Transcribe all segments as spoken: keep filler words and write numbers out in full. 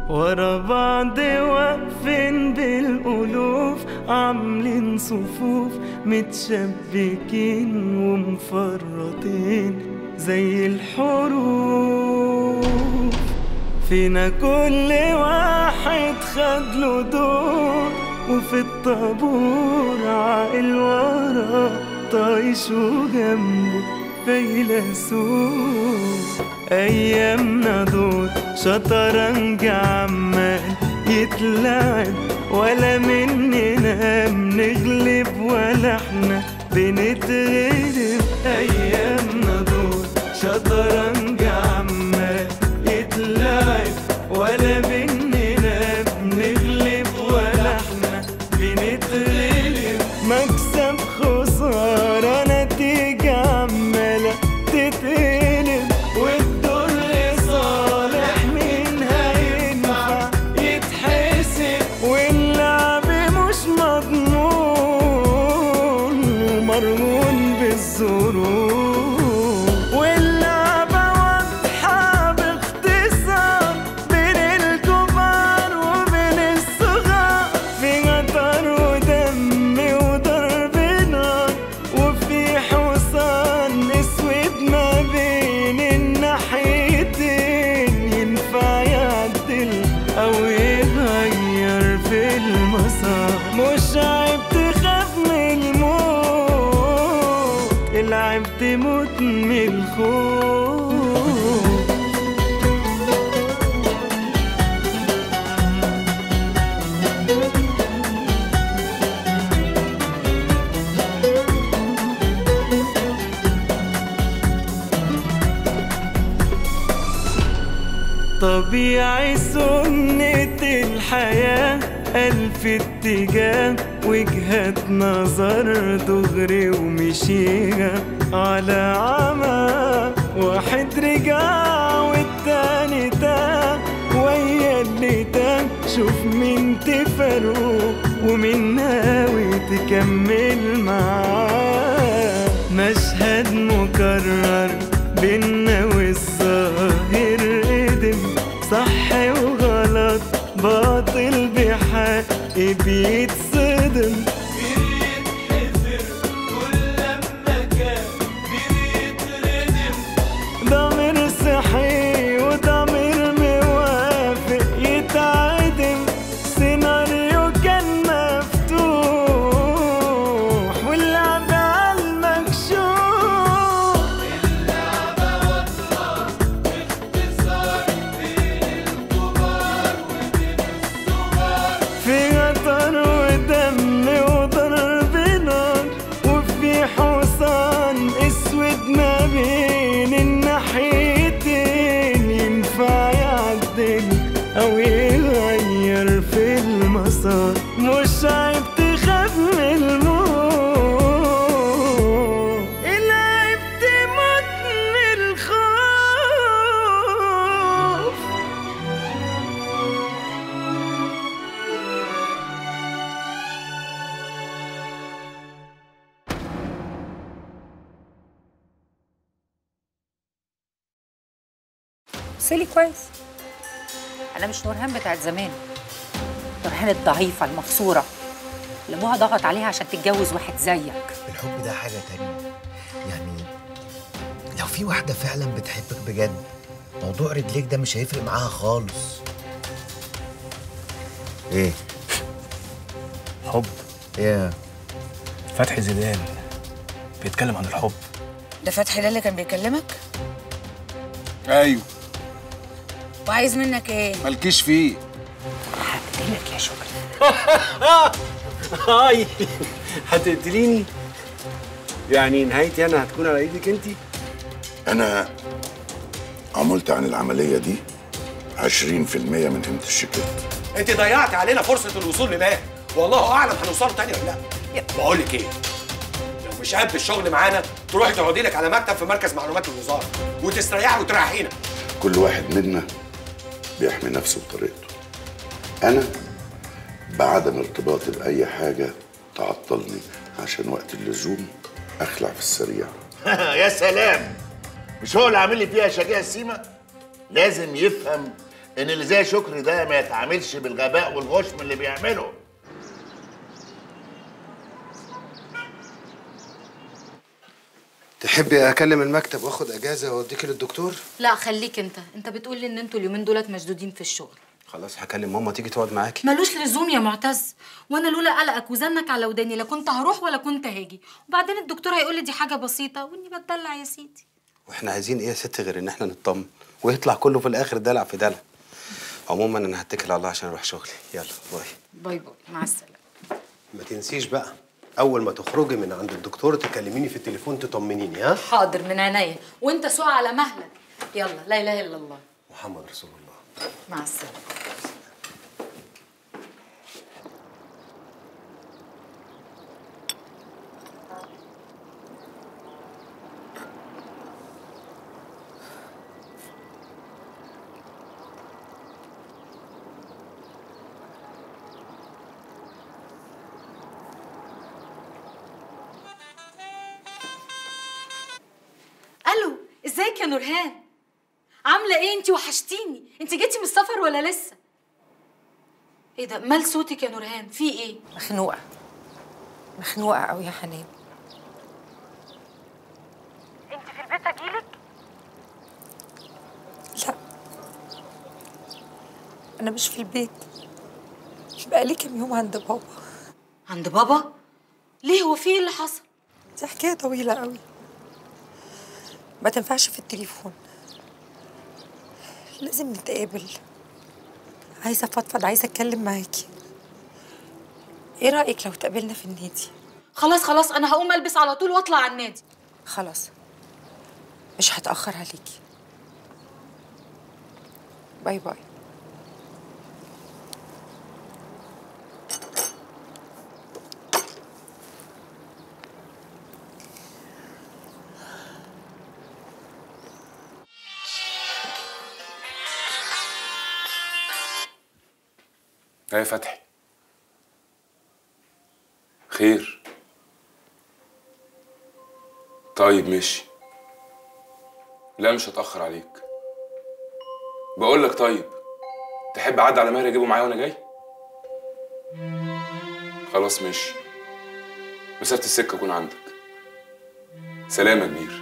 ورا بعض واقفين بالألوف، عاملين صفوف متشبكين ومفرطين زي الحروف. فينا كل واحد خدله دور، وفي الطابور عاقل ورا طايش وجنبه فيلسوف. أيامنا دول شطرنج عمال يتلعب، ولا مننا بنغلب ولا احنا بنتغلب. أيامنا دول شطرنج عمال يتلعب، ولا مننا بنغلب ولا احنا بنتغلب. مكسب خسارة نتيجة عمالة تتقلب، والدور لصالح مين هينفع يتحسب. واللعب مش مضمون ومرهون بالظروف، واللعبة واضحة باختصار بين الكبار وبين الصغار. في غدر ودم وضرب نار، وفي حصان اسود ما بين الناحيتين. ينفع يعدل او يغير في المسار، مش عيب تخاف من الموت، العيب تموت من الخوف. طبيعي سنة الحياة، ألف اتجاه وجهات نظر دغري ومشيها على عمى. واحد رجع والتاني تاه، ويا اللي تاه شوف مين تفرقه ومين ناوي تكمل معاه. مشهد مكرر بينا والظاهر قدم، صح وغلط باطل بحق بيتصدم. بيتحفر كل لما كان بيتردم، ضمير صحي وضمير موافق يتعدم. سيناريو كان مفتوح واللعب عالمكشوف. اللعبة واضحة باختصار بين الكبار وبين الصغار. في غدر ودم وضرب نار، وفي حصان اسود ما بين الناحيتين. ينفع يعدل او يغير في المسار، مش عيب تخاف من الموت، العيب تموت من الخوف. بصلي كويس، أنا مش نورهان بتاعت زمان، نورهان الضعيفة المكسورة اللي أبوها ضغط عليها عشان تتجوز واحد زيك. الحب ده حاجة تانية، يعني لو في واحدة فعلا بتحبك بجد، موضوع رجليك ده مش هيفرق معاها خالص. ايه؟ حب؟ ايه؟ فتحي زيدان بيتكلم عن الحب. ده فتحي ده اللي كان بيكلمك؟ ايوه. وعايز منك ايه؟ مالكيش فيه. هقتلك يا شكري. هاي هتقتليني؟ يعني نهايتي انا هتكون على ايدك انت؟ أنا عملت عن العملية دي عشرين في المية من قيمة الشيكات. انت ضيعتي علينا فرصة الوصول لماهر، والله أعلم هنوصلوا تاني ولا لا. بقول لك إيه؟ لو مش قد الشغل معانا تروحي تقعدي لك على مكتب في مركز معلومات الوزارة وتستريحي وتريحينا. كل واحد منا بيحمي نفسه بطريقته. أنا بعدم ارتباطي بأي حاجة تعطلني عشان وقت اللزوم أخلع في السريع. يا سلام، مش هو اللي عامل لي فيها شجاع السيما؟ لازم يفهم ان اللي زي شكري ده ما يتعاملش بالغباء والغشم اللي بيعمله. تحبي اكلم المكتب واخد اجازه واوديكي للدكتور؟ لا خليك انت، انت بتقول لي ان انتوا اليومين دولت مشدودين في الشغل. خلاص هكلم ماما تيجي تقعد معاكي. ملوش لزوم يا معتز، وانا لولا قلقك وزنك على وداني لا كنت هروح ولا كنت هاجي، وبعدين الدكتور هيقول لي دي حاجه بسيطه واني بتدلع يا سيدي. واحنا عايزين ايه يا ست غير ان احنا نطمن ويطلع كله في الاخر دلع في دلع. عموما انا هتكل على الله عشان اروح شغلي. يلا باي. باي باي، مع السلامه. ما تنسيش بقى اول ما تخرجي من عند الدكتور تكلميني في التليفون تطمنيني. ها حاضر من عينيا، وانت سوق على مهلك. يلا، لا اله الا الله محمد رسول الله. مع السلامه. الو، ازيك يا نورهان؟ عامله ايه انتي؟ وحشتيني. انتي جيتي من السفر ولا لسه؟ ايه ده مال صوتك يا نورهان؟ في ايه؟ مخنوقه مخنوقه قوي يا حنان. انت في البيت اجيلك؟ لا انا مش في البيت، بقالي كام يوم عند بابا. عند بابا؟ ليه؟ هو في ايه اللي حصل؟ دي حكايه طويله قوي، ما تنفعش في التليفون، لازم نتقابل. عايزه افضفض، عايزه اتكلم معاكي. ايه رايك لو اتقابلنا في النادي؟ خلاص خلاص، انا هقوم البس على طول واطلع على النادي. خلاص مش هتاخر عليكي. باي باي. ايه يا فتحي؟ خير؟ طيب ماشي. لا مش هتأخر عليك. بقول لك طيب، تحب اعدي على ماهر اجيبه معايا وانا جاي؟ خلاص ماشي. مسافة السكة اكون عندك. سلام يا كبير.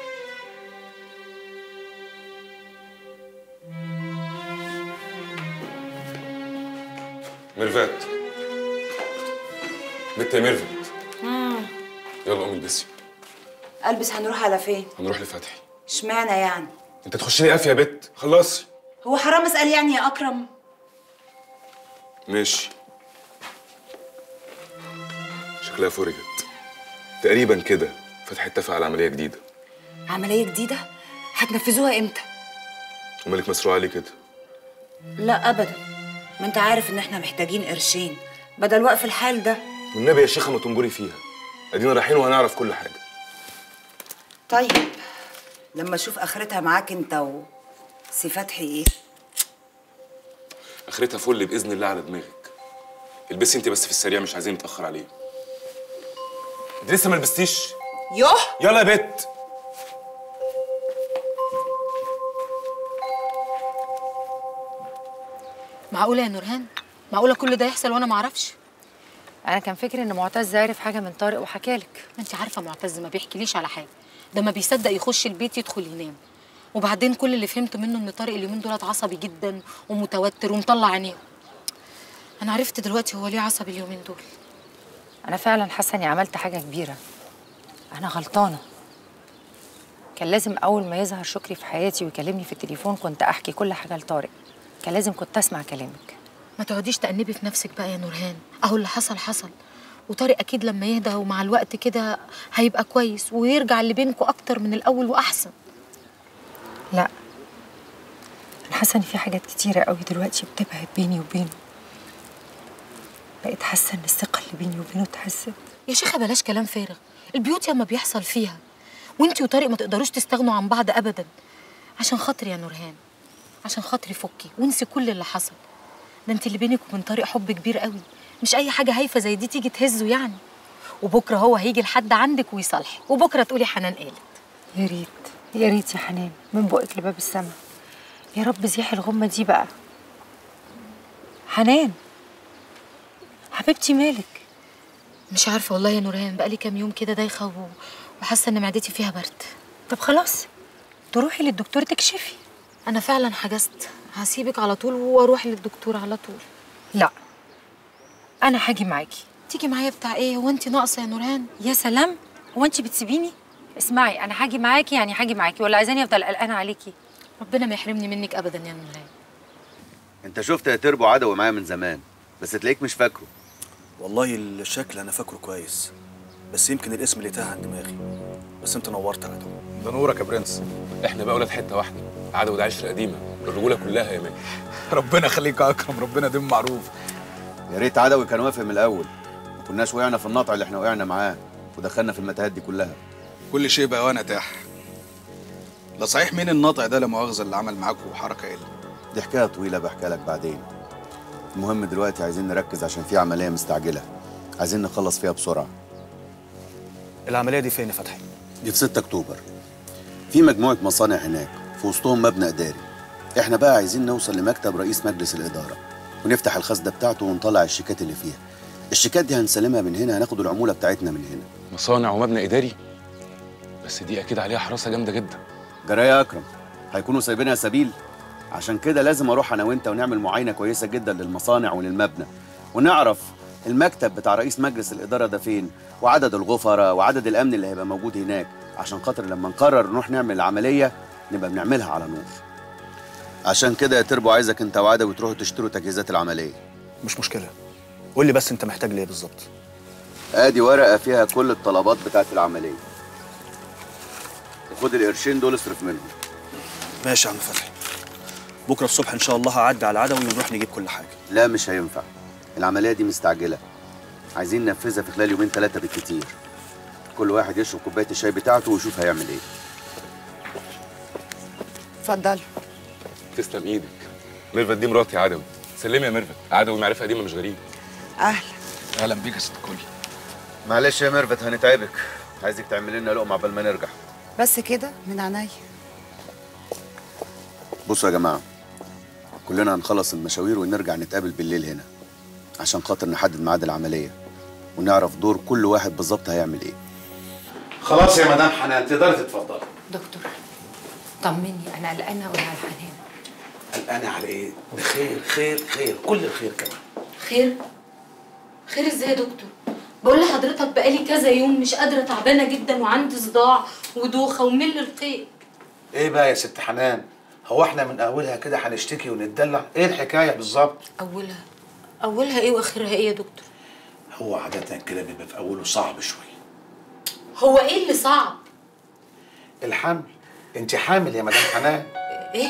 ميرفات، بنت يا ميرفت. امم يلا قومي البسي. البس؟ هنروح على فين؟ هنروح لفتحي. اشمعنى يعني؟ انت تخش لي قافيه يا بت، خلصي. هو حرام اسال يعني يا اكرم؟ ماشي. شكلها فرجت تقريبا كده. فتحي اتفق على عمليه جديده. عمليه جديده؟ هتنفذوها امتى؟ ومالك مسروق عليه كده؟ لا ابدا، ما انت عارف ان احنا محتاجين قرشين بدل وقف الحال ده. والنبي يا شيخه ما تنبري فيها، ادينا رايحين وهنعرف كل حاجه. طيب لما اشوف اخرتها معاك انت و سي فتحي ايه؟ اخرتها فل باذن الله على دماغك. البسي انت بس في السريع، مش عايزين نتاخر عليه. انت لسه ما لبستيش؟ يوه يلا يا بت. معقوله يا نورهان؟ معقوله كل ده يحصل وانا ما اعرفش؟ انا كان فكري ان معتز عارف حاجه من طارق وحكالك. انت عارفه معتز ما بيحكيليش على حاجه، ده ما بيصدق يخش البيت يدخل ينام. وبعدين كل اللي فهمته منه ان طارق اليومين دولت عصبي جدا ومتوتر ومطلع عينيه. انا عرفت دلوقتي هو ليه عصبي اليومين دول. انا فعلا حاسه اني عملت حاجه كبيره، انا غلطانه. كان لازم اول ما يظهر شكري في حياتي ويكلمني في التليفون كنت احكي كل حاجه لطارق. كان لازم كنت اسمع كلامك. ما تقعديش تأنبي في نفسك بقى يا نورهان، اهو اللي حصل حصل، وطارق اكيد لما يهدى ومع الوقت كده هيبقى كويس ويرجع اللي بينكم اكتر من الاول واحسن. لا انا حاسه ان في حاجات كتيره قوي دلوقتي بتبعد بيني وبينه. بقيت حاسه ان الثقه اللي بيني وبينه اتهزت. يا شيخه بلاش كلام فارغ، البيوت ياما بيحصل فيها، وانتي وطارق ما تقدروش تستغنوا عن بعض ابدا. عشان خاطري يا نورهان، عشان خاطري فكي وانسي كل اللي حصل. ده انت اللي بينك وبين طارق حب كبير قوي، مش اي حاجه هايفه زي دي تيجي تهزه يعني. وبكره هو هيجي لحد عندك ويصالحك، وبكره تقولي حنان قالت. يا ريت يا ريت يا حنان، من بقك لباب السما. يا رب زيح الغمه دي بقى حنان حبيبتي مالك؟ مش عارفه والله يا نورهان، بقالي كام يوم كده دايخه و... وحاسه ان معدتي فيها برد. طب خلاص تروحي للدكتور تكشفي. انا فعلا حجزت، هسيبك على طول واروح للدكتور على طول. لا انا هاجي معاكي. تيجي معايا بتاع ايه؟ هو انت ناقصه يا نورهان؟ يا سلام، هو انت بتسيبيني؟ اسمعي، انا هاجي معاكي يعني هاجي معاكي، ولا عايزاني افضل قلقانه عليكي؟ ربنا ما يحرمني منك ابدا يا نورهان. انت شفت يا تربو عدوي معايا من زمان، بس تلاقيك مش فاكره. والله الشكل انا فاكره كويس، بس يمكن الاسم اللي تاه عن دماغي. بس انت نورت عدو. ده نورك يا برنس. احنا بقى ولاد حته واحده، عدو ده عشره قديمه، الرجوله كلها يا مان. ربنا يخليك يا اكرم، ربنا يديم معروف. يا ريت عدوي كان وافق من الاول، ما كناش وقعنا في النطع اللي احنا وقعنا معاه ودخلنا في المتاهات دي كلها. كل شيء بقى وانا تاح. لا صحيح، مين الناطع ده لا مؤاخذه اللي عمل معاكم حركه ايه؟ دي حكايه طويله بحكيها لك بعدين. المهم دلوقتي عايزين نركز عشان في عمليه مستعجله، عايزين نخلص فيها بسرعه. العمليه دي فين يا فتحي؟ دي في ستة اكتوبر. في مجموعه مصانع هناك، في وسطهم مبنى اداري. احنا بقى عايزين نوصل لمكتب رئيس مجلس الاداره ونفتح الخزنه بتاعته ونطلع الشيكات اللي فيها. الشيكات دي هنسلمها من هنا، هناخد العموله بتاعتنا من هنا. مصانع ومبنى اداري؟ بس دي اكيد عليها حراسه جامده جدا. جرايه يا اكرم، هيكونوا سايبينها سبيل؟ عشان كده لازم اروح انا وانت ونعمل معاينه كويسه جدا للمصانع وللمبنى، ونعرف المكتب بتاع رئيس مجلس الاداره ده فين، وعدد الغفره وعدد الامن اللي هيبقى موجود هناك، عشان خاطر لما نقرر نروح نعمل العمليه نبقى بنعملها على نور. عشان كده يا تربو عايزك انت وعدوي تروحوا تشتروا تجهيزات العمليه. مش مشكله، قول لي بس انت محتاج ليه بالظبط. ادي ورقه فيها كل الطلبات بتاعت العمليه، وخد القرشين دول اصرف منهم. ماشي يا عم فتحي، بكره الصبح ان شاء الله هعدي على العدوي ونروح نجيب كل حاجه. لا مش هينفع، العمليه دي مستعجله، عايزين ننفذها في خلال يومين ثلاثه بالكتير. كل واحد يشرب كوبايه الشاي بتاعته ويشوف هيعمل ايه. اتفضل. تسلم ايدك. ميرفت دي مراتي عدوي. سلمي يا ميرفت، عدوي معرفه قديمه مش غريب. اهلا. اهلا بيك يا ست كولي. معلش يا ميرفت هنتعبك، عايزك تعمل لنا لقمه عبال ما نرجع. بس كده من عينيا. بصوا يا جماعه، كلنا هنخلص المشاوير ونرجع نتقابل بالليل هنا عشان خاطر نحدد ميعاد العمليه ونعرف دور كل واحد بالظبط هيعمل ايه. خلاص يا مدام حنان تقدري تتفضلي. دكتور طمني، انا قلقانه قوي على حنان. قلقانه على ايه؟ ده خير خير خير، كل الخير كمان. خير؟ خير ازاي يا دكتور؟ بقول لحضرتك بقالي كذا يوم مش قادره، تعبانه جدا وعندي صداع ودوخه ومل القيء. ايه بقى يا ست حنان؟ هو احنا من اولها كده هنشتكي ونتدلع؟ ايه الحكايه بالظبط؟ اولها اولها ايه واخرها ايه يا دكتور؟ هو عاده كده بيبقى في اوله صعب شويه. هو ايه اللي صعب؟ الحمل. انت حامل يا مدام حنان. ايه؟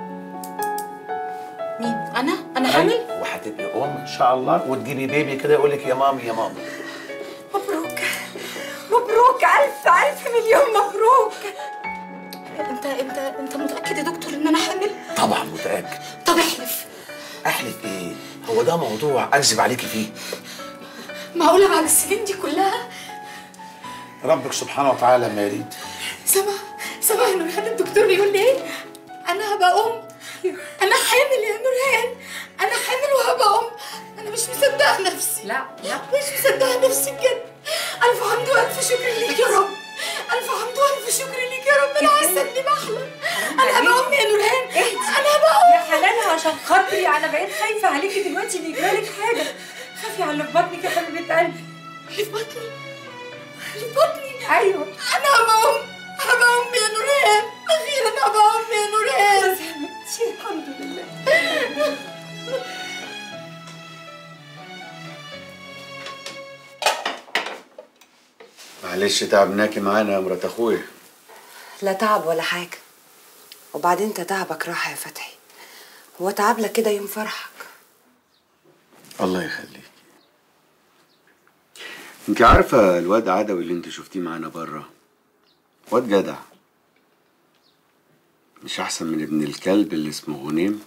مين؟ انا؟ انا حامل؟ وهتبقي ام ان شاء الله وتجيبي بيبي كده يقول لك يا مامي يا مامي. مبروك مبروك، الف الف مليون مبروك. انت انت انت متاكد يا دكتور ان انا حامل؟ طبعا متاكد. طب احلف. احلف ايه؟ هو ده موضوع اكذب عليكي فيه؟ معقوله بعد السنين دي كلها؟ ربك سبحانه وتعالى ما يريد. سامع سامع يا نورهان الدكتور بيقول لي ايه؟ انا هبقى ام. انا حامل يا نورهان، انا حامل وهبقى ام. انا مش مصدقه نفسي. لا لا مش مصدقه نفسي بجد. الف حمد والف شكر ليك يا رب. الف حمد والف شكر ليك يا رب. انا حاسه اني بحلم. انا هبقى ام يا نورهان، انا هبقى ام. يا حنان عشان خاطري انا بقيت خايفه عليكي دلوقتي اللي يجرالك حاجه. خافي على اللي في بطنك يا حبيبه قلبي. اللي في بطني؟ اللي في بطني؟ ايوه انا هبقى ام. هبقى ام يا نورهان، اخيرا هبقى ام يا نورهان. بس يا حبيبتي الحمد لله. معلش تعبناكي معانا يا مرات اخويا. لا تعب ولا حاجه، وبعدين انت تعبك راحه يا فتحي. هو تعب لك كده يوم فرحك. الله يخليك. انت عارفه الواد عدوي اللي انت شفتيه معانا بره، واد جدع، مش احسن من ابن الكلب اللي اسمه غنيم؟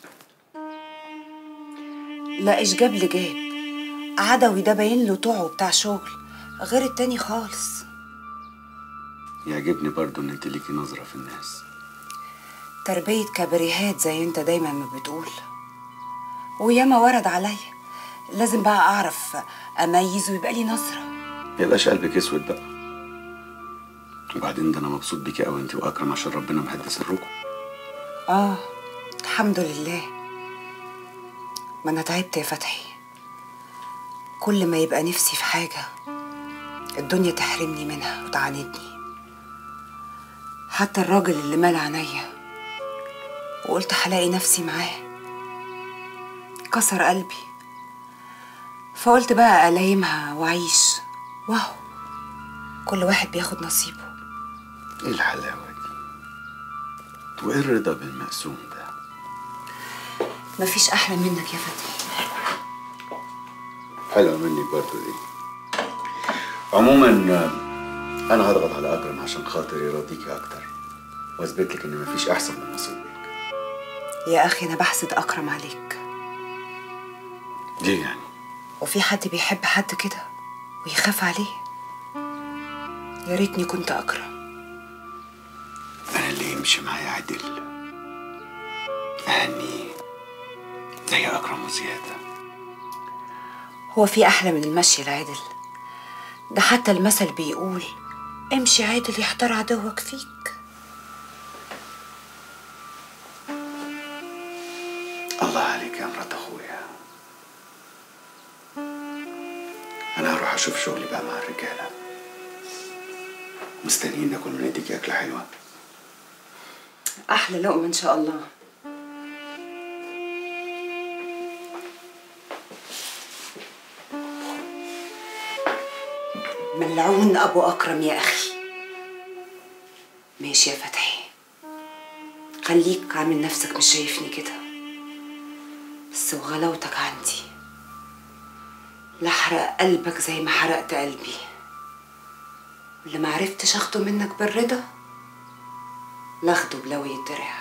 لا ايش جاب لي جاب. عدوي ده باين له طوعه بتاع شغل غير التاني خالص. يعجبني برضه ان انت ليكي نظره في الناس. تربيه كبريهات زي انت دايما ما بتقول. وياما ورد عليا، لازم بقى اعرف اميز ويبقى لي نظره. يبقاش قلبك اسود بقى. وبعدين ده انا مبسوط بيكي قوي انت واكرم عشان ربنا مهدي سركم. اه الحمد لله. ما انا تعبت يا فتحي، كل ما يبقى نفسي في حاجه الدنيا تحرمني منها وتعاندني. حتى الراجل اللي مال عينيا وقلت هلاقي نفسي معاه كسر قلبي، فقلت بقى ألايمها وأعيش، واهو كل واحد بياخد نصيبه. ايه الحلاوه دي؟ وايه الرضا بالمقسوم ده؟ مفيش أحلى منك يا فتحي. حلوه منك برضه دي. عموما انا هضغط على اكرم عشان خاطر يرضيكي اكتر واثبت لك ان مفيش احسن من نصيبك. يا أخي أنا بحسد أكرم عليك. ليه يعني؟ وفي حد بيحب حد كده ويخاف عليه؟ يا ريتني كنت أكرم. انا اللي يمشي معايا عدل اهني زي اكرم وزياده. هو في أحلى من المشي العدل؟ ده حتى المثل بيقول امشي عدل يحتار عدوك فيك. الله عليك يا مرات اخويا. انا هروح اشوف شغلي بقى مع الرجاله، مستنيين ناكل من ايديك اكله حلوه. أحلى لقمة إن شاء الله. ملعون أبو أكرم يا أخي. ماشي يا فتحي، خليك عامل نفسك مش شايفني كده، بس وغلاوتك عندي لحرق قلبك زي ما حرقت قلبي، واللي معرفتش أخده منك بالرضا لاخده بلوي الدرع.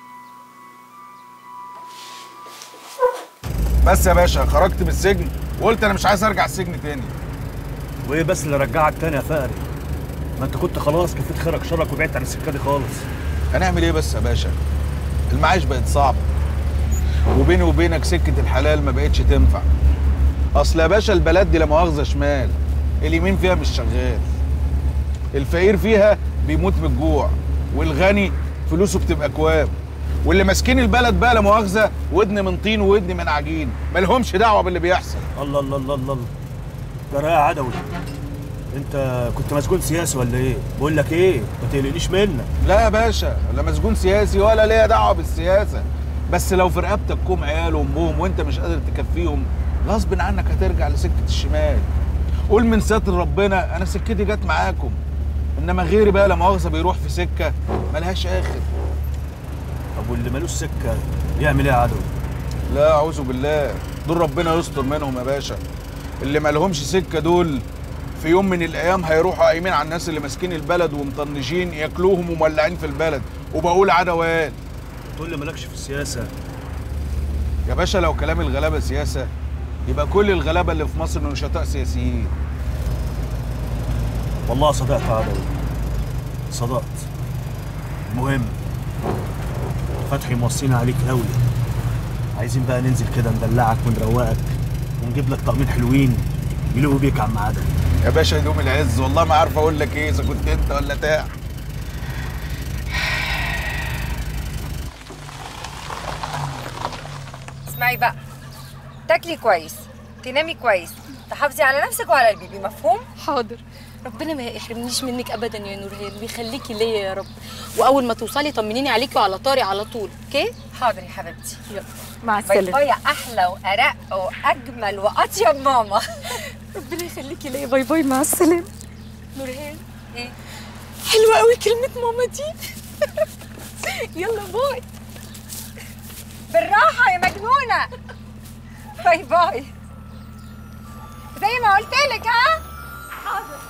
بس يا باشا خرجت من السجن وقلت انا مش عايز ارجع السجن تاني. وايه بس اللي رجعك تاني يا فقري؟ ما انت كنت خلاص كفيت خيرك شرك وبعدت عن السكه دي خالص. هنعمل ايه بس يا باشا؟ المعايش بقت صعبه، وبيني وبينك سكه الحلال ما بقتش تنفع. اصل يا باشا البلد دي لا مؤاخذه شمال، اليمين فيها مش شغال، الفقير فيها بيموت من الجوع، والغني فلوسه بتبقى كواب، واللي ماسكين البلد بقى لا مؤاخذه ودن من طين وودن من عجين، مالهمش دعوه باللي بيحصل. الله الله الله الله ده رايق عدوي. انت كنت مسجون سياسي ولا ايه؟ بقول لك ايه، ما تقلقنيش منك. لا يا باشا، لا مسجون سياسي ولا ليا دعوه بالسياسه، بس لو في رقبتك كوم عيال وامهم وانت مش قادر تكفيهم غصب عنك هترجع لسكه الشمال. قول من ستر ربنا انا سكتي جت معاكم، انما غيري بقى لا مؤاخذه بيروح في سكه ملهاش اخر. طب واللي مالوش سكه يعمل ايه يا عدوي؟ لا اعوذ بالله، دول ربنا يستر منهم يا باشا. اللي مالهمش سكه دول في يوم من الايام هيروحوا قايمين على الناس اللي ماسكين البلد ومطنشين ياكلوهم ومولعين في البلد. وبقول عدوات تقول لي مالكش في السياسه يا باشا؟ لو كلام الغلابه سياسه يبقى كل الغلابه اللي في مصر نشطاء سياسيين. والله صدقت يا عدوي، صدقت. المهم فتحي موصينا عليك قوي، عايزين بقى ننزل كده ندلعك ونروقك ونجيب لك طقمين حلوين يلقوا بيك يا عم عدوي. يا باشا يدوم العز، والله ما عارف اقول لك ايه، اذا كنت انت ولا تاع. اسمعي بقى، تاكلي كويس، تنامي كويس، تحافظي على نفسك وعلى البيبي، مفهوم؟ حاضر. ربنا ما يحرمنيش منك ابدا يا نورهان، ويخليكي ليا يا رب. واول ما توصلي طمنيني عليكي وعلى طارق على طول، اوكي؟ حاضر يا حبيبتي. يلا مع السلامه. باي باي يا احلى وارق واجمل واطيب ماما. ربنا يخليكي ليا. باي باي مع السلامه. نورهان ايه؟ حلوه قوي كلمه ماما دي. يلا باي. بالراحه يا مجنونه. باي باي زي ما قلت لك. ها حاضر.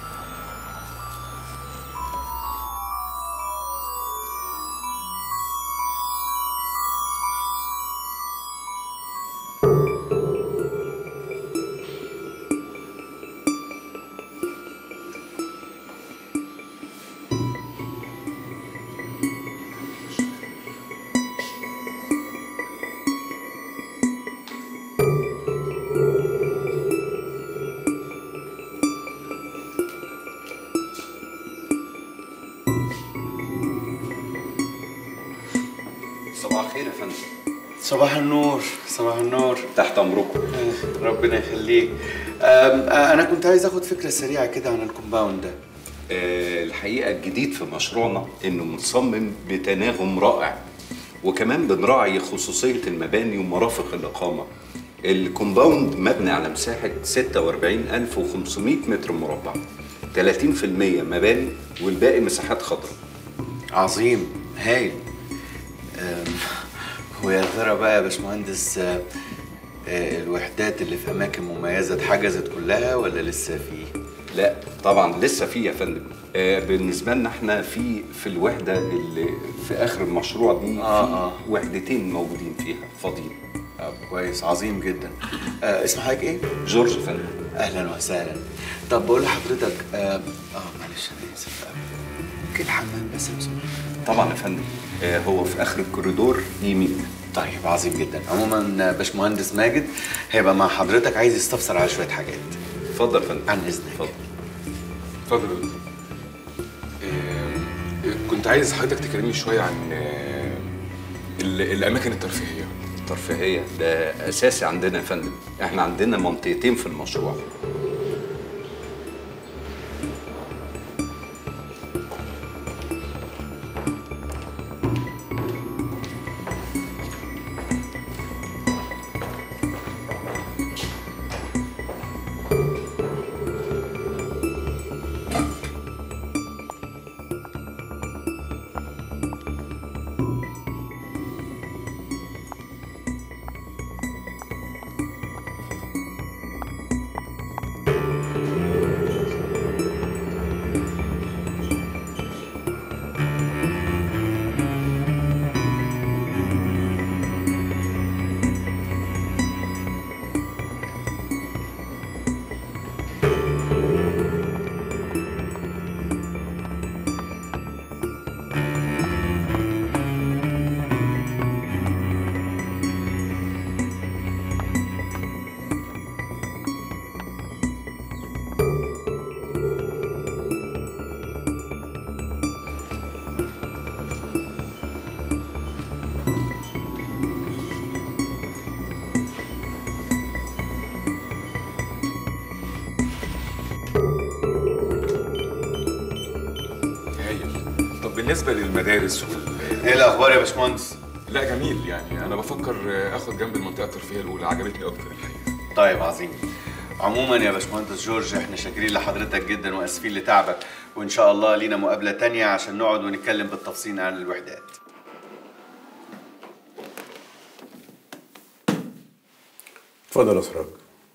الخير يا فندم. صباح النور، صباح النور. تحت امركم. ربنا يخليك. انا كنت عايز اخد فكره سريعه كده عن الكومباوند ده. أه الحقيقه الجديد في مشروعنا انه مصمم بتناغم رائع، وكمان بنراعي خصوصيه المباني ومرافق الاقامه. الكومباوند مبني على مساحه ستة وأربعين ألف وخمسمائة متر مربع، ثلاثين في المية مباني والباقي مساحات خضراء. عظيم، هايل. ويا ترى بقى يا باشمهندس الوحدات اللي في اماكن مميزه اتحجزت كلها ولا لسه في؟ لا طبعا لسه في يا فندم. آه بالنسبه لنا احنا في في الوحده اللي في اخر المشروع دي آه في آه. وحدتين موجودين فيها فاضيين. آه كويس، عظيم جدا. آه اسم حضرتك ايه؟ جورج يا فندم. اهلا وسهلا. طب بقول لحضرتك اه, آه معلش انا اسف، ممكن الحمام بس لو سمحت؟ طبعا يا فندم. آه هو في اخر الكوريدور يمين. طيب عظيم جدا. عموما باشمهندس ماجد هيبقى مع حضرتك، عايز يستفسر على شويه حاجات. اتفضل يا فندم. عن اذنك. اتفضل. اتفضل يا دكتور. آه كنت عايز حضرتك تكلمني شويه عن آه الاماكن الترفيهيه. الترفيهيه ده اساسي عندنا يا فندم. احنا عندنا منطقتين في المشروع. بالنسبه للمدارس وال ايه الاخبار يا باشمهندس؟ لا جميل، يعني انا بفكر اخد جنب المنطقه الترفيهيه الاولى، عجبتني اكتر الحقيقه. طيب عظيم. عموما يا باشمهندس جورج احنا شاكرين لحضرتك جدا واسفين لتعبك، وان شاء الله لينا مقابله تانية عشان نقعد ونتكلم بالتفصيل عن الوحدات. اتفضل يا سراج.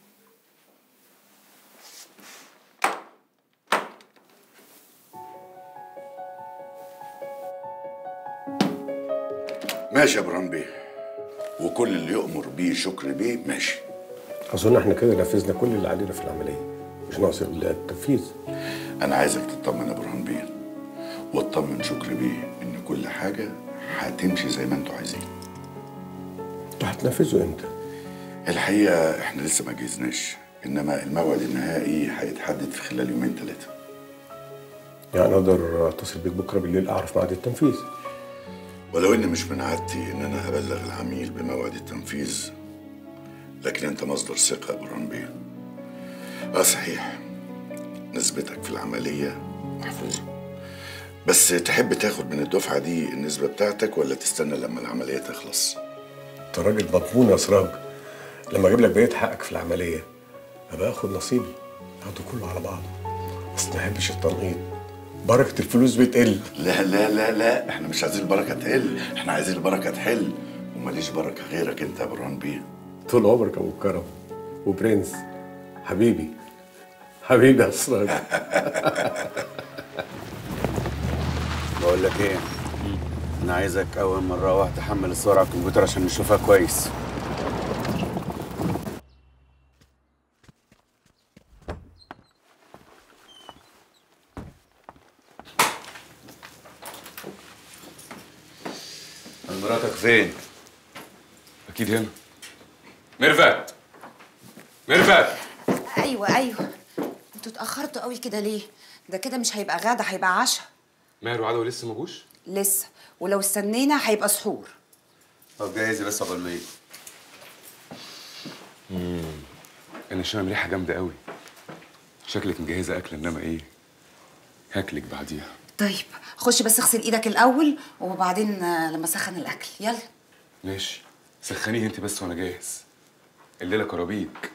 ماشي يا برهان بيه، وكل اللي يؤمر بيه شكر بيه ماشي. اظن احنا كده نفذنا كل اللي علينا في العمليه، مش ناقص الا التنفيذ. انا عايزك تطمن يا برهان بيه، واطمن شكر بيه ان كل حاجه هتمشي زي ما انتوا عايزين. انتوا هتنفذوا امتى؟ الحقيقه احنا لسه ما جهزناش، انما الموعد النهائي هيتحدد في خلال يومين ثلاثه. يعني اقدر اتصل بيك بكره بالليل اعرف ميعاد التنفيذ؟ ولو ان مش من عادتي ان انا ابلغ العميل بموعد التنفيذ، لكن انت مصدر ثقه يا برهان بيه. اه صحيح نسبتك في العمليه محفوظه، بس تحب تاخد من الدفعه دي النسبه بتاعتك ولا تستنى لما العمليه تخلص؟ انت راجل مضمون يا سراج، لما اجيب لك بقيه حقك في العمليه ابقى اخد نصيبي، اخده كله على بعضه، بس ما احبش التنقيط، بركه الفلوس بتقل. لا لا لا لا، احنا مش عايزين البركه تقل، احنا عايزين البركه تحل، وماليش بركه غيرك انت يا برهان بيه. طول عمرك ابو الكرم وبرنس، حبيبي حبيبي يا سراج. بقول لك ايه، انا عايزك اول ما نروح تحمل الصور على الكمبيوتر عشان نشوفها كويس. مراتك فين؟ اكيد هنا. ميرفت ميرفت ايوه ايوه، انتوا اتاخرتوا قوي كده ليه؟ ده كده مش هيبقى غدا، هيبقى عشاء. ماهر وعدوي لسه ما جوش؟ لسه، ولو استنينا هيبقى سحور. طب جاهزي بس قبل ما يجي. امم انا شامم ريحه جامده قوي. شكلك مجهزه اكل، انما ايه هاكلك بعديها. طيب خش بس اغسل ايدك الاول وبعدين آه، لما اسخن الاكل. يلا. ماشي، سخنيه انت بس وانا جاهز. الليله كرابيك.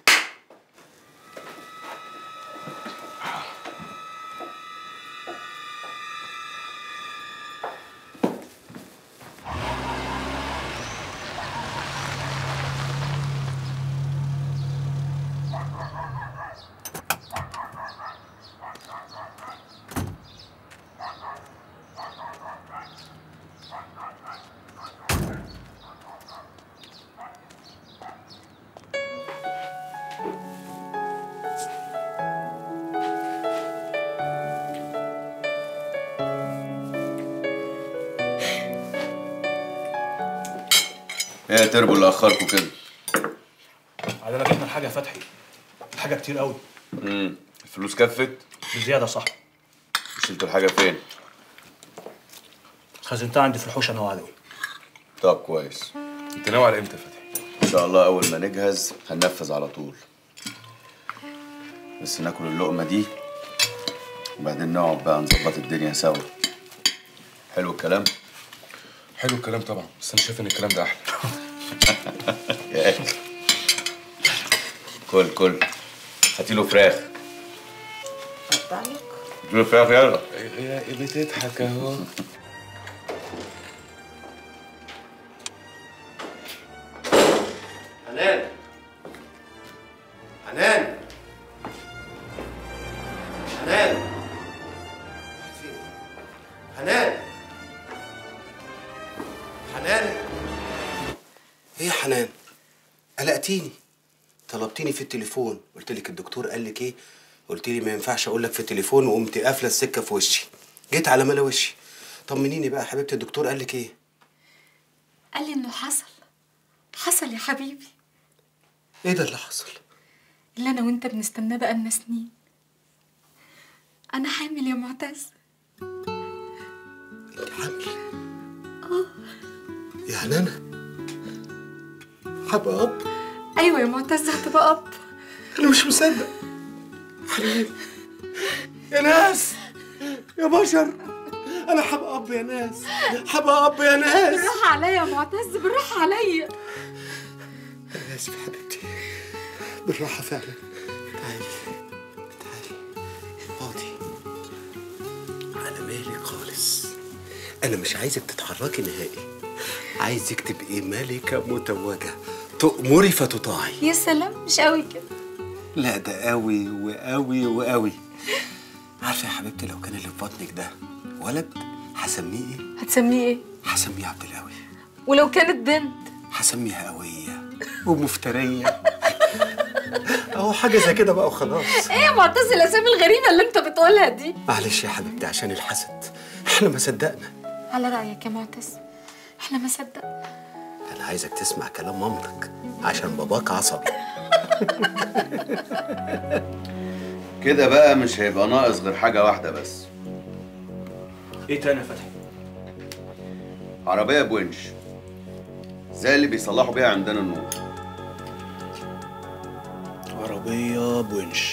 ايه يا تربو اللي اخركوا كده؟ علينا جبنا الحاجه يا فتحي، الحاجه كتير قوي. امم الفلوس كفت؟ بزياده صح. شلتوا الحاجه فين؟ خزنتها عندي في الحوش انا وعلوي. طب كويس. انت ناوي على امتى يا فتحي؟ ان شاء الله اول ما نجهز هننفذ على طول. بس ناكل اللقمه دي وبعدين نقعد بقى نظبط الدنيا سوا. حلو الكلام؟ حلو الكلام طبعا، بس انا شايف ان الكلام ده احلى. يا اخي كل كل هاتيله فراخ. اتفضلك. هاتيله فراخ يلا. يا بتضحك اهو. حنان حنان حنان حنان حنان. ايه يا حنان؟ قلقتيني. طلبتيني في التليفون، قلت لك الدكتور قال لك ايه؟ قلت لي ما ينفعش اقول لك في التليفون وقمت قافله السكه في وشي. جيت على ملا وشي. طمنيني بقى يا حبيبتي، الدكتور قال لك ايه؟ قال لي انه حصل. حصل يا حبيبي. ايه ده اللي حصل؟ اللي انا وانت بنستناه بقالنا سنين. انا حامل يا معتز. انت حامل؟ اه. يعني انا هبقى اب؟ ايوه يا معتز هتبقى اب. انا مش مصدق. حبيبي يا ناس يا بشر، انا هبقى اب يا ناس، هبقى اب يا ناس. بالراحه عليا يا معتز، بالراحه عليا. انا اسف يا حبيبتي، بالراحه فعلا. تعالي تعالي اقعدي. على مالك خالص، انا مش عايزك تتحركي نهائي. عايزك تبقي ملكه متوجه، تأمري فتطاعي. يا سلام، مش قوي كده. لا ده قوي وقوي وقوي. عارفه يا حبيبتي لو كان اللي في بطنك ده ولد هسميه ايه؟ هتسميه ايه؟ هسميه عبد القوي. ولو كانت بنت؟ هسميها قويه ومفتريه. اهو حاجه زي كده بقى وخلاص. ايه يا معتز الاسامي الغريبه اللي انت بتقولها دي؟ معلش يا حبيبتي عشان الحسد، احنا ما صدقنا. على رايك يا معتز، احنا ما صدقنا. انا عايزك تسمع كلام مامتك عشان باباك عصبي. كده بقى مش هيبقى ناقص غير حاجه واحده بس. ايه تاني يا فتحي؟ عربيه بونش زي اللي بيصلحوا بيها عندنا النور. عربيه بونش.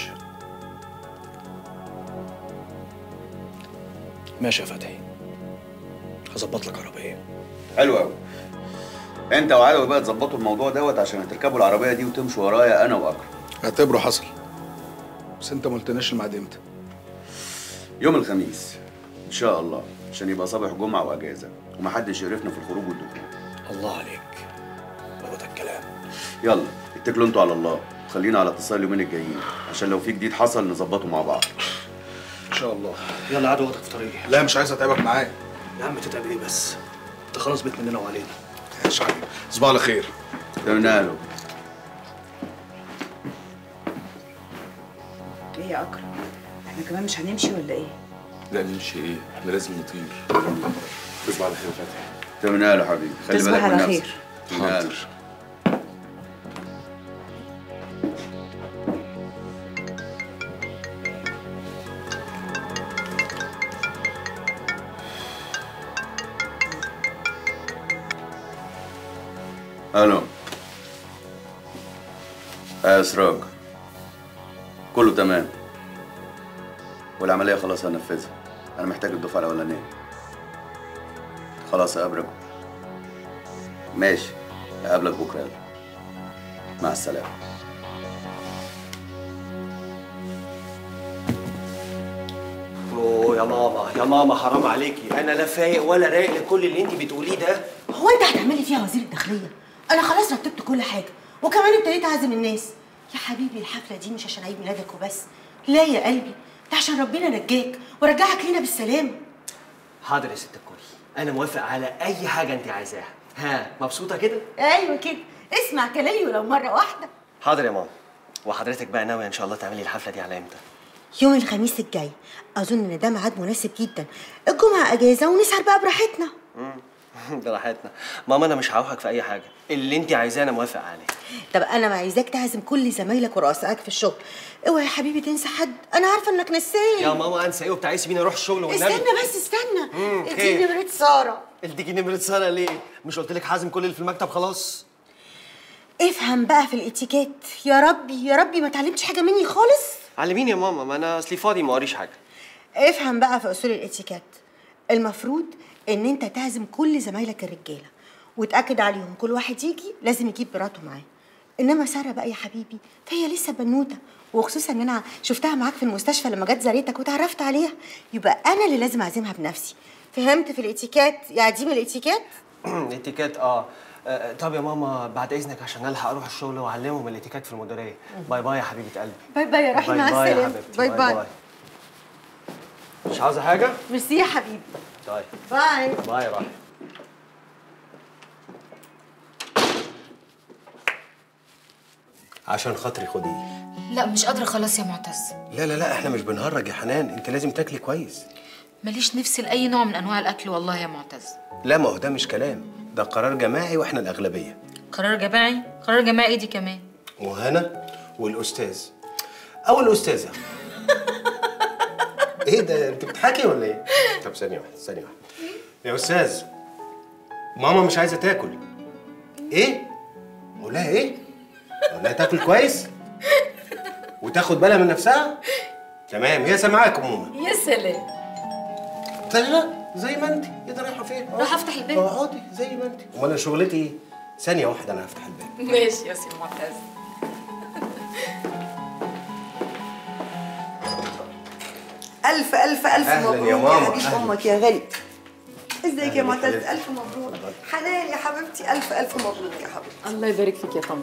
ماشي يا فتحي، هظبط لك عربيه. حلو قوي. انت وعلوي بقى تظبطوا الموضوع دوت عشان هتركبوا العربيه دي وتمشوا ورايا انا واكرم. اعتبره حصل، بس انت ما قلتناش الميعاد امتى؟ يوم الخميس ان شاء الله، عشان يبقى صباح جمعه واجازه ومحدش يقرفنا في الخروج والدخول. الله عليك، هو ده الكلام. يلا اتكلوا انتوا على الله، خلينا على اتصال اليومين الجايين عشان لو في جديد حصل نظبطه مع بعض. ان شاء الله. يلا عاد وقتك في طريقي. لا مش عايز اتعبك معايا. يا عم تتعب ايه بس؟ انت خلاص بيت مننا وعلينا. ماشي يا حبيبي، تصبح على خير. تمام. ايه يا اكرم؟ احنا كمان مش هنمشي ولا ايه؟ لا نمشي ايه؟ احنا لازم نطير. تصبح على خير يا فتحي. تمام يا حبيبي، خلي بالك من نفسك. تصبح على خير. حاضر. الو. يا اسراج، كله تمام والعمليه خلاص هنفذها. انا محتاج الدفعه الاولانيه. خلاص اقابلك. ماشي، اقابلك بكره. يلا مع السلامه. اوه يا ماما يا ماما حرام عليكي، انا لا فايق ولا رايق لكل اللي انت بتقوليه ده. هو انت هتعملي فيها وزير الداخليه؟ انا خلاص رتبت كل حاجه وكمان ابتديت اعزم الناس. يا حبيبي الحفله دي مش عشان عيد ميلادك وبس، لا يا قلبي، ده عشان ربنا نجاك ورجعك لينا بالسلامه. حاضر يا ست الكل، انا موافق على اي حاجه انت عايزاها. ها مبسوطه كده؟ ايوه كده، اسمع كلامي ولو مره واحده. حاضر يا ماما. وحضرتك بقى ناويه ان شاء الله تعملي الحفله دي على امتى؟ يوم الخميس الجاي، اظن ان ده ميعاد مناسب جدا. الجمعه اجازه ونسهر بقى براحتنا. امم براحتنا. ماما انا مش هعوقك في اي حاجه، اللي انت عايزاه انا موافق عليه. طب انا ما عايزاك تعزم كل زمايلك ورؤسائك في الشغل. اوعى يا حبيبي تنسى حد، انا عارفه انك نسيان. يا ماما انسى ايه وبتاع؟ سيبيني اروح الشغل والنبي. استنى بس استنى، امم اديني نمره ساره. اديكي نمره ساره ليه؟ مش قلت لك حازم كل اللي في المكتب خلاص؟ افهم بقى في الاتيكيت. يا ربي يا ربي ما اتعلمتش حاجه مني خالص. علميني يا ماما، ما انا اصلي فاضي ما قاريش حاجه. افهم بقى في اصول الاتيكيت. المفروض ان انت تعزم كل زمايلك الرجاله وتاكد عليهم كل واحد يجي لازم يجيب مراته معاه. انما ساره بقى يا حبيبي فهي لسه بنوته، وخصوصا ان انا شفتها معاك في المستشفى لما جت زارتك وتعرفت عليها، يبقى انا اللي لازم اعزمها بنفسي. فهمت في الاتيكيت يا عديم الاتيكيت؟ اتيكيت اه. آه، طب يا ماما بعد اذنك عشان الحق اروح الشغل واعلمهم الاتيكيت في المديريه. باي باي يا حبيبه قلبي. باي باي يا روحي، مع باي السلامه. يا حبيبتي. باي باي, باي. مش عاوزه حاجه؟ ميرسي يا حبيبي. طيب باي باي يا روحي. عشان خاطري خديه. لا مش قادره خلاص يا معتز. لا لا لا احنا مش بنهرج يا حنان، انت لازم تاكلي كويس. ماليش نفسي لاي نوع من انواع الاكل والله يا معتز. لا ما هو ده مش كلام، ده قرار جماعي واحنا الاغلبيه. قرار جماعي؟ قرار جماعي ايه دي كمان؟ وهنا والاستاذ او الاستاذه. ايه ده انت بتضحكي ولا ايه؟ طب ثانيه واحده ثانيه واحده يا استاذ، ماما مش عايزه تاكل. ايه؟ اقول لها ايه؟ اقول لها تاكل كويس وتاخد بالها من نفسها. تمام هي سامعاك ماما. يا سلام. لا لا زي ما انت. ايه ده رايحه فين؟ راح افتح الباب. اقعدي زي ما انت. امال انا شغلتي ايه؟ ثانيه واحده انا هفتح الباب. ماشي يا سي معتز. ألف ألف ألف أهلاً مبروك يا ماما، حبيب أهلاً. أمك يا غالي. ازيك أهلاً يا يا معتز؟ حبيبتي. ألف مبروك. حنان يا حبيبتي ألف ألف مبروك يا حبيبتي. الله يبارك فيك يا طنط.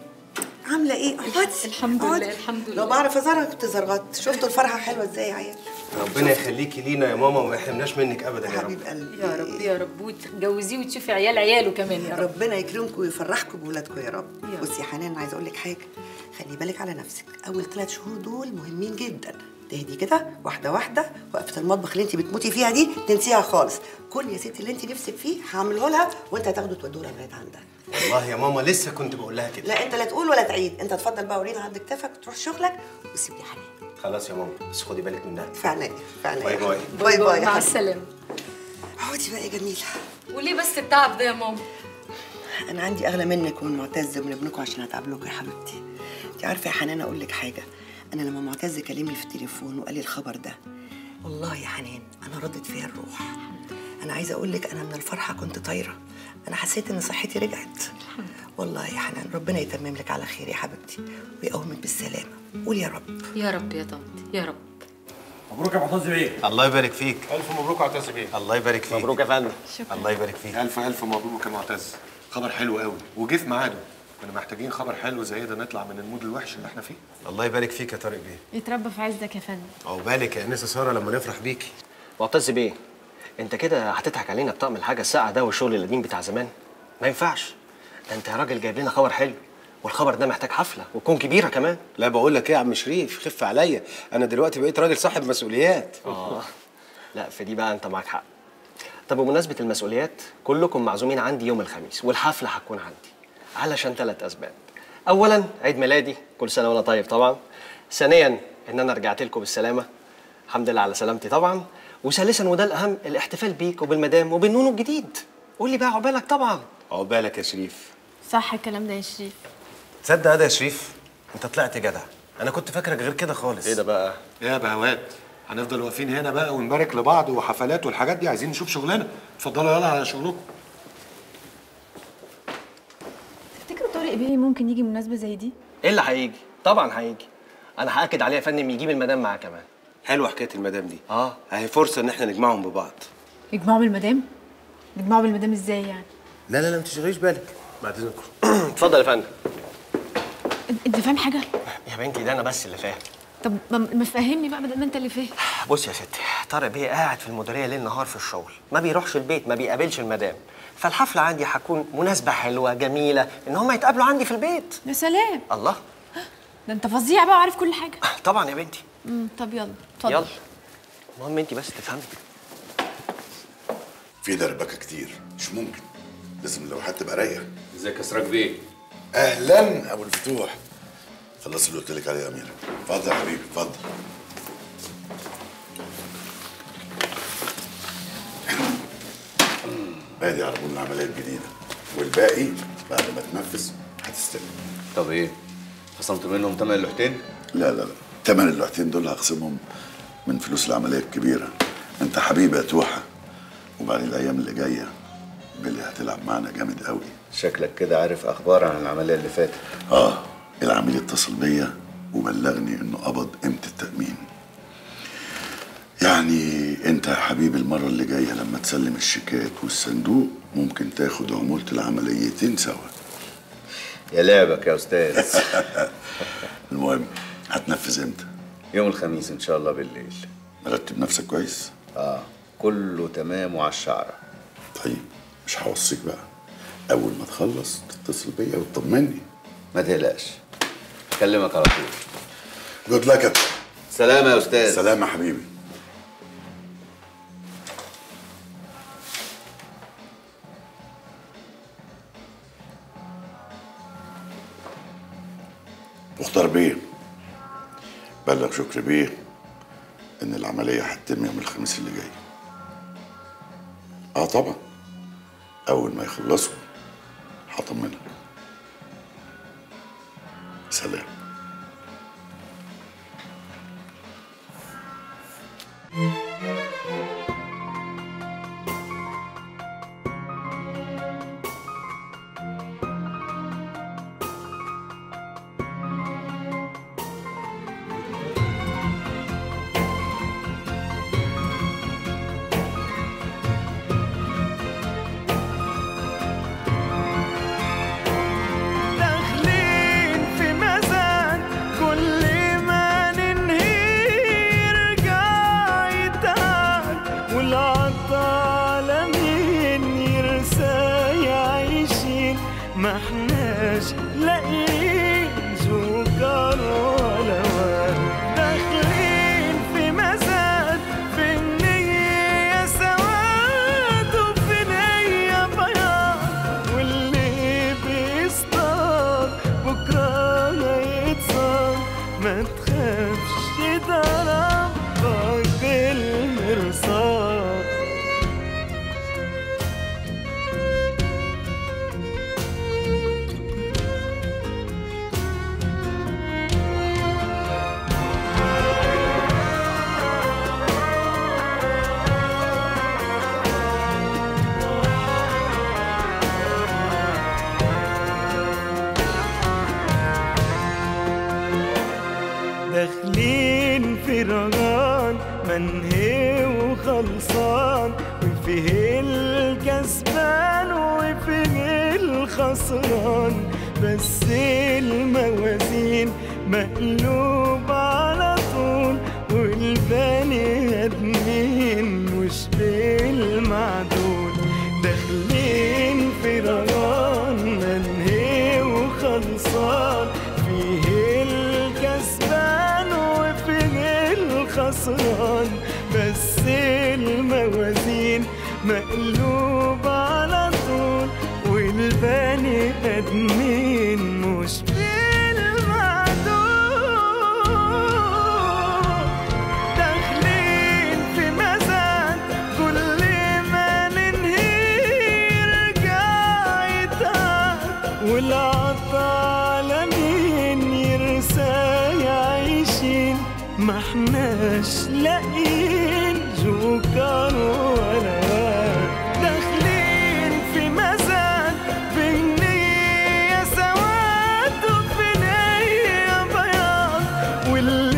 عاملة إيه؟ اقعدي. الحمد اقعدي. لله الحمد لله. لو بعرف أزرع كنت زرغت. شفتوا الفرحة حلوة إزاي يا عيال؟ ربنا يخليكي لينا يا ماما وما يحرمناش منك ابدا يا رب. قلبي. يا رب يا رب وتجوزيه وتشوفي عيال عياله كمان يا رب. ربنا يكرمكم ويفرحكم بولادكم يا رب. بصي يا حنان عايزة أقول لك حاجة، خلي بالك على نفسك. أول ثلاث شهور دول مهمين جدا. تهدي كده واحدة واحدة، وقفة المطبخ اللي أنت بتموتي فيها دي تنسيها خالص. كل يا ستي اللي أنت نفسك فيه هعمله لها وأنت هتاخده تودوه لها لغاية عندها. والله يا ماما لسه كنت بقول لها كده. لا أنت لا تقول ولا تعيد، أنت اتفضل بقى ورينا عند كتافك وتروح شغلك وسيبني يا حنان. خلاص يا ماما بس خدي بالك منها. في عينيا في عينيا. باي باي. باي باي يا مع حبيبي. السلامه. اقعدي بقى يا جميلة. وليه بس التعب ده يا ماما؟ أنا عندي أغلى منك ومن معتز ومن ابنكم عشان أتعب لكم يا حبيبتي. أنت عارفة يا حنان أقول لك حاجة، أنا لما معتز كلمني في التليفون وقال لي الخبر ده، والله يا حنان أنا ردت فيها الروح. أنا عايزة أقول لك أنا من الفرحة كنت طايرة، أنا حسيت إن صحتي رجعت. والله يا حنان ربنا يتمم لك على خير يا حبيبتي ويقومك بالسلامة. قول يا رب. يا رب يا طنط يا رب. مبروك يا معتز بيه. الله يبارك فيك. ألف مبروك يا معتز بيه. الله يبارك فيك. مبروك يا فندم. شكرا. الله يبارك فيك. ألف ألف مبروك يا معتز. خبر حلو قوي وجه في ميعاده. كنا محتاجين خبر حلو زي ده نطلع من المود الوحش اللي احنا فيه. الله يبارك فيك يا طارق بيه. يتربى في عزك يا فندم. عقبالك يا انسه ساره لما نفرح بيكي. معتز بيه انت كده هتضحك علينا بطقم الحاجه الساقعه ده والشغل القديم بتاع زمان. ما ينفعش، ده انت يا راجل جايب لنا خبر حلو، والخبر ده محتاج حفله وتكون كبيره كمان. لا بقول لك ايه يا عم شريف، خف عليا، انا دلوقتي بقيت راجل صاحب مسؤوليات. اه لا في دي بقى انت معاك حق. طب بمناسبه المسؤوليات كلكم معزومين عندي يوم الخميس، والحفله هتكون عندي علشان ثلاث اسباب. اولا عيد ميلادي، كل سنه وانا طيب طبعا. ثانيا ان انا رجعت لكم بالسلامه، الحمد لله على سلامتي طبعا. وثالثا وده الاهم، الاحتفال بيك وبالمدام وبالنونو الجديد. قول لي بقى عقبالك طبعا. عقبالك يا شريف. صح الكلام ده يا شريف. تصدق ده يا شريف انت طلعت جدع، انا كنت فاكرك غير كده خالص. ايه ده بقى؟ ايه يا بهوات، هنفضل واقفين هنا بقى ونبارك لبعض وحفلات والحاجات دي؟ عايزين نشوف شغلنا. اتفضلوا يلا على شغلكم. تفتكروا طارق بيه ممكن يجي مناسبه زي دي؟ ايه اللي هيجي؟ طبعا هيجي. انا هاكد عليه يا فندم يجيب المدام معاه كمان. حلوه حكايه المدام دي. اه اهي فرصه ان احنا نجمعهم ببعض. يجمعوا بالمدام؟ يجمعوا بالمدام ازاي يعني؟ لا لا لا ما تشغليش بالك. بعد اذنكم. اتفضل يا فندم. انت فاهم حاجه؟ يا بنتي ده انا بس اللي فاهم. طب ما فهمني بقى بدل ما انت اللي فاهم. بص يا ستي، طارق بيه قاعد في المديريه ليل نهار في الشغل، ما بيروحش البيت، ما بيقابلش المدام. فالحفله عندي هتكون مناسبه حلوه جميله ان هم يتقابلوا عندي في البيت. يا سلام. الله، ده انت فظيع بقى وعارف كل حاجه. طبعا يا بنتي. امم طب يلا اتفضل. يلا المهم انت بس تفهمي. في دربكه كتير مش ممكن، لازم اللوحات تبقى رايقه. ازيك يا سراج بيه؟ اهلا ابو الفتوح. خلصت اللي قلت لك عليه يا اميره. اتفضل يا حبيبي اتفضل. ادي عربون العمليه الجديده، والباقي بعد ما تنفذ هتستلم. طب ايه؟ خصمت منهم تمن اللوحتين؟ لا لا لا، تمن اللوحتين دول هخصمهم من فلوس العمليه الكبيره. انت حبيبي يا توحه، وبعدين الايام اللي جايه بيلي هتلعب معانا جامد قوي. شكلك كده عارف اخبار عن العمليه اللي فاتت. اه العميل اتصل بيا وبلغني انه قبض قيمه التامين. يعني انت يا حبيبي المره اللي جايه لما تسلم الشيكات والصندوق ممكن تاخد عموله العمليتين سوا. يا لعبك يا استاذ. المهم هتنفذ امتى؟ يوم الخميس ان شاء الله بالليل. مرتب نفسك كويس؟ اه كله تمام وعلى الشعره. طيب مش هوصيك بقى، اول ما تخلص تتصل بيا وتطمني. ما تقلقش، اكلمك على طول. جود لك. سلام يا استاذ. سلام يا حبيبي. مختار بيه، بلغ شكري بيه ان العمليه هتتم يوم الخميس اللي جاي. اه طبعا اول ما يخلصوا هطمنك. سلام. داخلين في رجان منهي وخلصان، وفيه الكسبان وفيه الخسران، بس الموازين مقلوب على طول، والبني ادمين مش بالمعدول. داخلين في رجان منهي وخلصان، فيه الكسبان وفيه الخسران، بس الموازين مقلوب على طول، والبني ادمين مش بالمعدول. داخلين في مزاد كل ما ننهي يرجع يتعب، احناش لاقيين جوكر ولا واد، داخلين في مزاد في النية سواد وفي نية بياض، واللي